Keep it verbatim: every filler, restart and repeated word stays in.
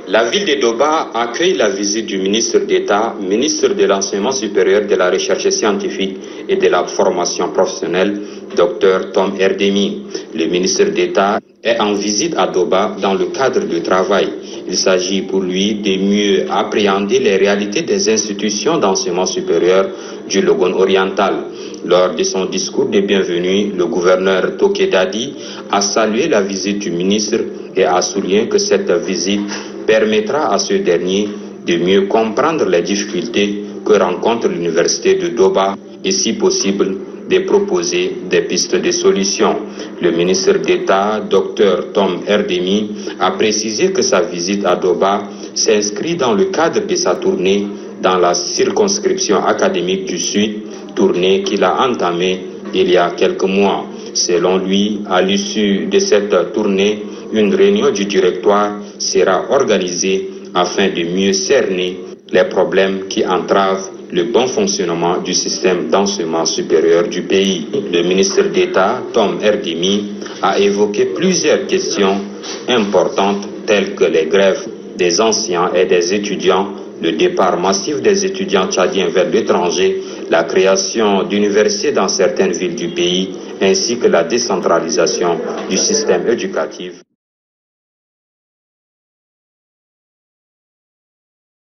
La ville de Doba accueille la visite du ministre d'État, ministre de l'Enseignement supérieur, de la Recherche scientifique et de la formation professionnelle, Dr Tom Erdemi. Le ministre d'État est en visite à Doba dans le cadre du travail. Il s'agit pour lui de mieux appréhender les réalités des institutions d'enseignement supérieur du Logone oriental. Lors de son discours de bienvenue, le gouverneur Toke Dadi a salué la visite du ministre et a souligné que cette visite permettra à ce dernier de mieux comprendre les difficultés que rencontre l'université de Doba et, si possible, de proposer des pistes de solutions. Le ministre d'État, Dr Tom Erdemi, a précisé que sa visite à Doba s'inscrit dans le cadre de sa tournée dans la circonscription académique du Sud, tournée qu'il a entamée il y a quelques mois. Selon lui, à l'issue de cette tournée, une réunion du directoire sera organisée afin de mieux cerner les problèmes qui entravent le bon fonctionnement du système d'enseignement supérieur du pays. Le ministre d'État, Tom Erdemi, a évoqué plusieurs questions importantes telles que les grèves des enseignants et des étudiants, le départ massif des étudiants tchadiens vers l'étranger, la création d'universités dans certaines villes du pays, ainsi que la décentralisation du système éducatif.